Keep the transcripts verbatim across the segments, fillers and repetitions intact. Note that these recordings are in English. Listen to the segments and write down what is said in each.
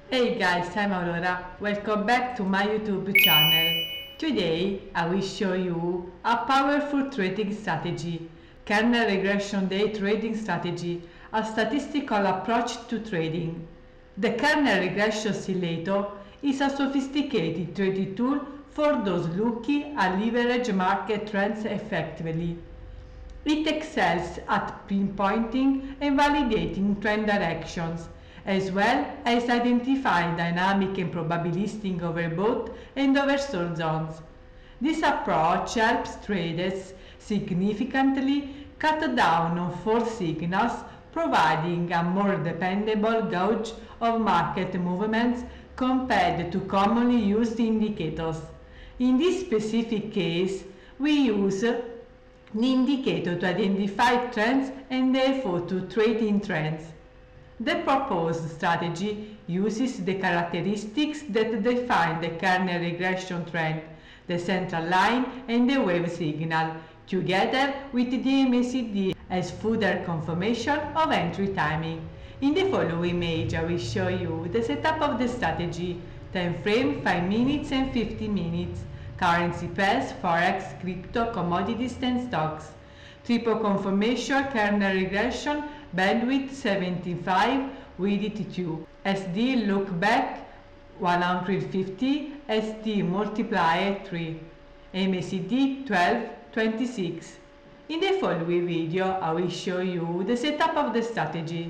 Hey guys, I'm Aurora. Welcome back to my YouTube channel. Today I will show you a powerful trading strategy, kernel regression day trading strategy, a statistical approach to trading. The kernel regression oscillator is a sophisticated trading tool for those looking at leverage market trends effectively. It excels at pinpointing and validating trend directions, as well as identifying dynamic and probabilistic overbought and oversold zones. This approach helps traders significantly cut down on false signals, providing a more dependable gauge of market movements compared to commonly used indicators. In this specific case, we use an indicator to identify trends and therefore to trade in trends. The proposed strategy uses the characteristics that define the kernel regression trend, the central line and the wave signal, together with the M A C D as further confirmation of entry timing. In the following image I will show you the setup of the strategy, time frame five minutes and fifty minutes, currency pairs, forex, crypto, commodities and stocks. Triple confirmation, kernel regression, bandwidth seventy-five, width two. S D look back one hundred fifty, S D multiplier three. M A C D twelve, twenty-six. In the following video I will show you the setup of the strategy.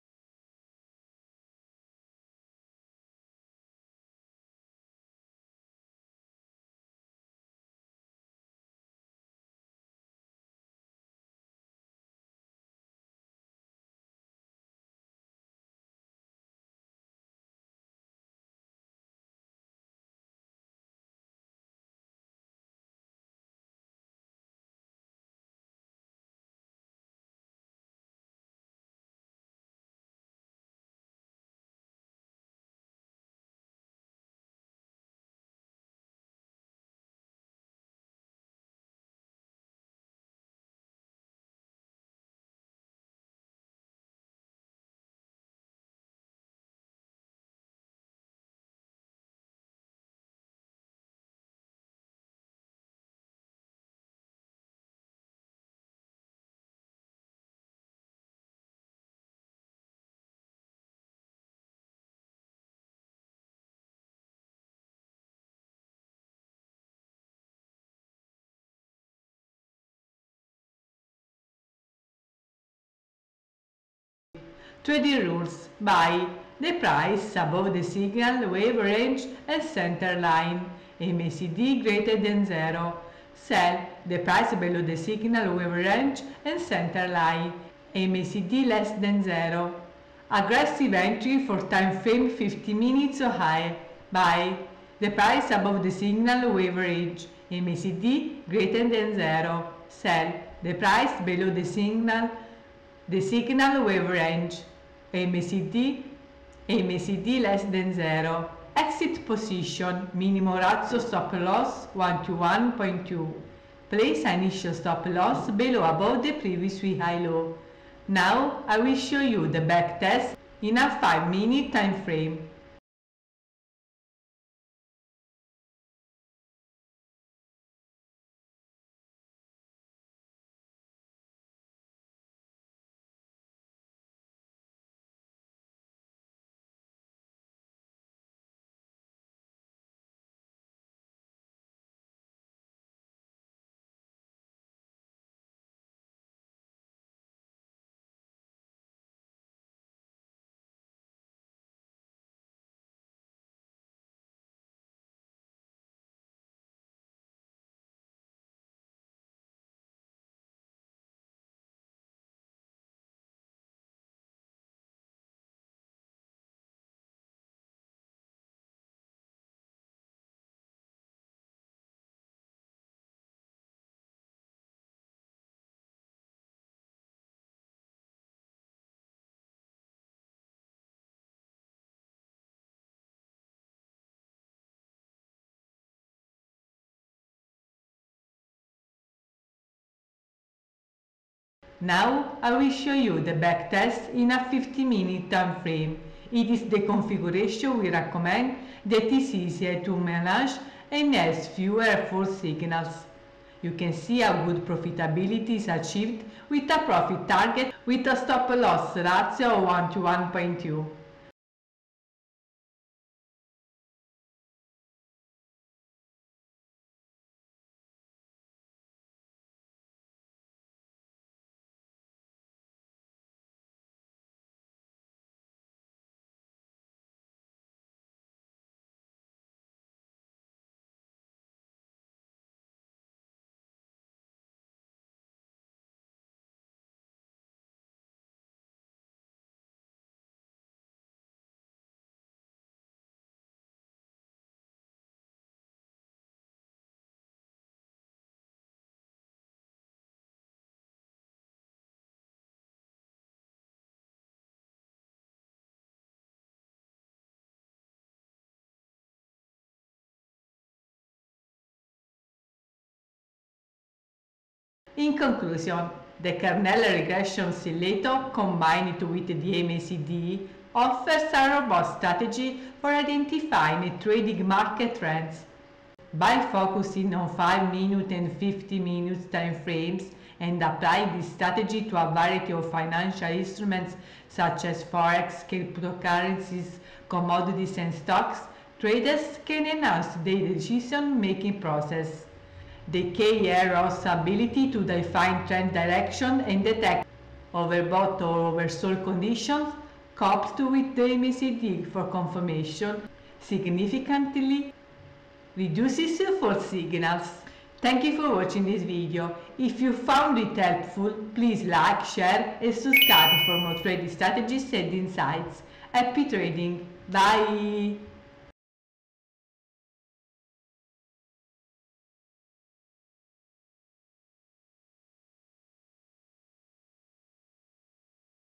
Trading rules. Buy the price above the signal wave range and center line, M A C D greater than zero. Sell the price below the signal wave range and center line, M A C D less than zero. Aggressive entry for time frame fifty minutes or higher. Buy the price above the signal wave range, M A C D greater than zero. Sell the price below the signal the signal wave range, M A C D, M A C D less than zero. Exit position, minimum ratio stop loss one to one point two. Place initial stop loss below above the previous week high low. Now I will show you the back test in a five minute time frame. Now I will show you the back test in a fifty minute time frame. It is the configuration we recommend that is easier to manage and has fewer false signals. You can see how good profitability is achieved with a profit target with a stop loss ratio of one to one point two. In conclusion, the kernel regression simulator combined with the M A C D offers a robust strategy for identifying and trading market trends. By focusing on five minute and fifty minute time frames and applying this strategy to a variety of financial instruments such as forex, cryptocurrencies, commodities and stocks, traders can enhance their decision-making process. The K R O's ability to define trend direction and detect overbought or oversold conditions, coupled with the M A C D for confirmation, significantly reduces false signals. Thank you for watching this video. If you found it helpful, please like, share and subscribe for more trading strategies and insights. Happy trading! Bye!